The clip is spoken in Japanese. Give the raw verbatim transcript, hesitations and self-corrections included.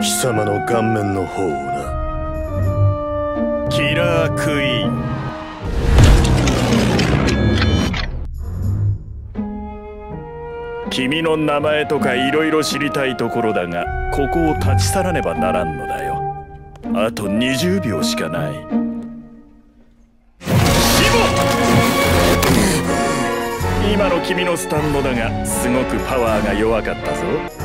貴様の顔面の方をな。 キラークイーン。君の名前とかいろいろ知りたいところだが、ここを立ち去らねばならんのだよ。あとにじゅうびょうしかない。今の君のスタンドだが、すごくパワーが弱かったぞ。